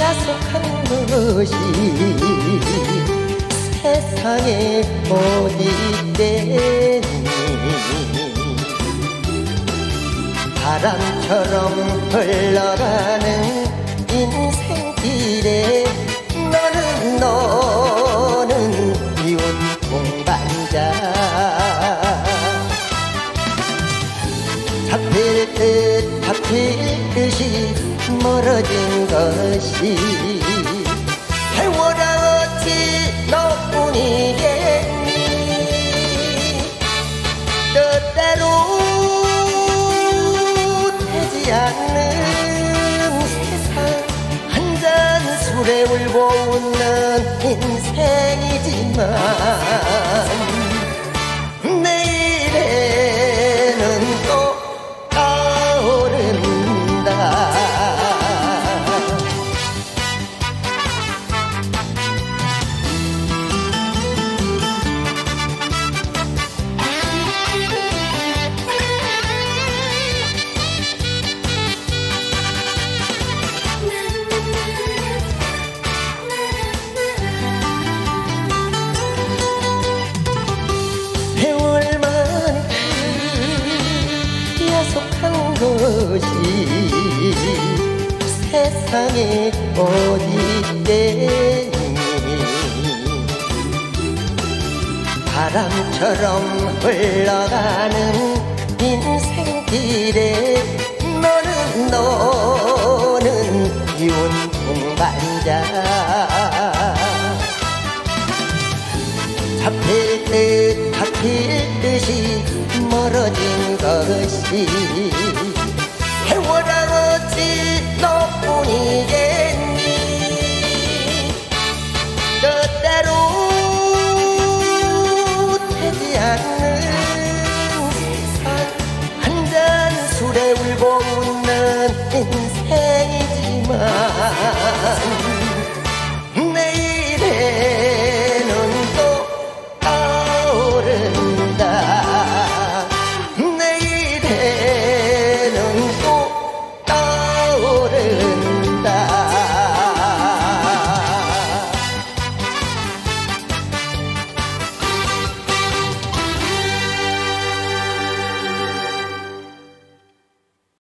야속한 것이 세상에 어디 있겠니. 바람처럼 흘러가는 인생길에 너는 미운 동반자. 잡힐 듯 잡힐 듯이 멀어진 것이 세월아 어찌 너뿐이겠니. 뜻대로 되지 않는 세상, 한 잔 술에 울고 웃는 인생이지만 내일에는 또 떠오른다. 세월만큼 야속한 것이 세상에 어디 있겠니. 바람처럼 흘러가는 인생길에 너는 미운 동반자. 잡힐 듯 잡힐 듯이 멀어진 것이 세월아 어찌 너뿐이겠니. 뜻대로 되지 않는 세상, 한 잔 술에 울고 웃는 인생이지만